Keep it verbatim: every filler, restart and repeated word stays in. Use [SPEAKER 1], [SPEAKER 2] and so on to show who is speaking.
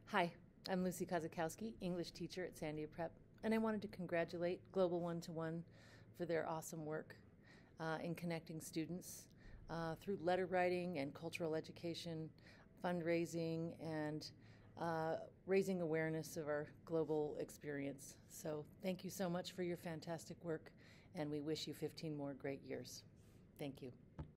[SPEAKER 1] Hi, I'm Lucy Kozikowski, English teacher at Sandia Prep, and I wanted to congratulate Global One to One for their awesome work uh, in connecting students uh, through letter writing and cultural education, fundraising, and uh, raising awareness of our global experience. So thank you so much for your fantastic work, and we wish you fifteen more great years. Thank you.